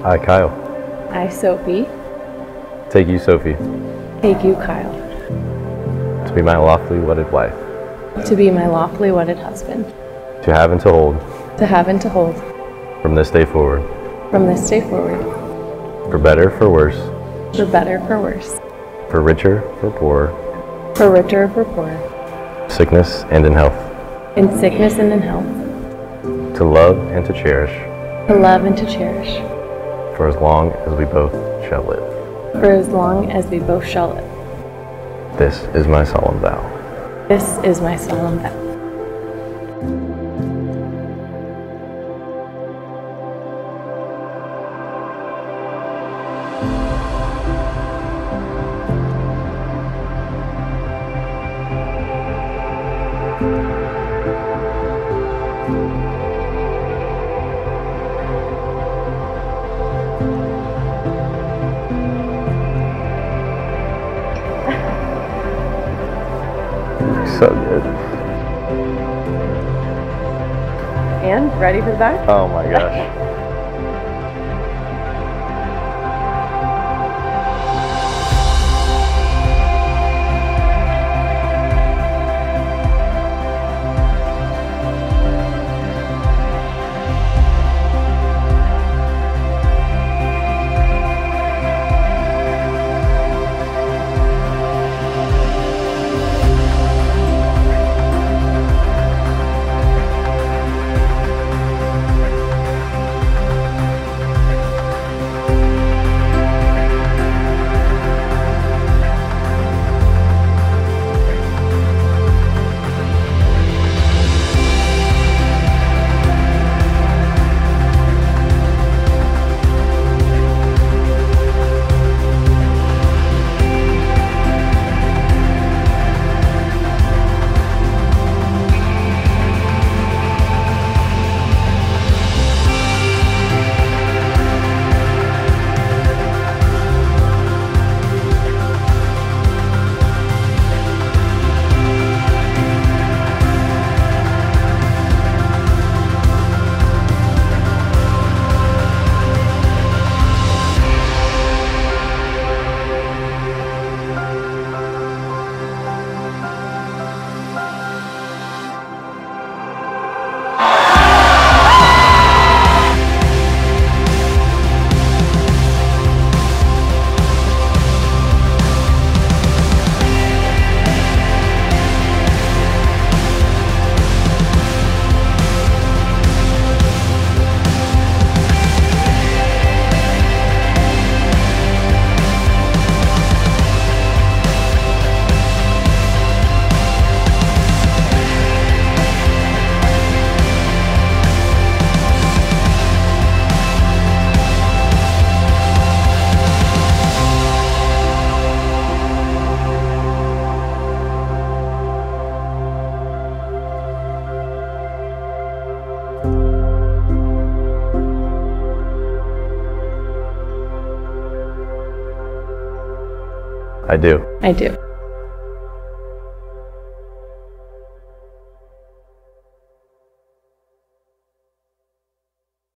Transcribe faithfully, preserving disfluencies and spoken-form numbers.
I, Kyle. I, Sophie. Take you, Sophie, Take you, Kyle. to be my lawfully wedded wife, To be my lawfully wedded husband. to have and to hold, To have and to hold. from this day forward, From this day forward. for better, for worse, For better, for worse. for richer, for poorer, For richer, for poorer. sickness and in health, In sickness and in health. to love and to cherish, To love and to cherish. for as long as we both shall live. For as long as we both shall live. This is my solemn vow. This is my solemn vow. So good. And ready for that? Oh my gosh. I do. I do.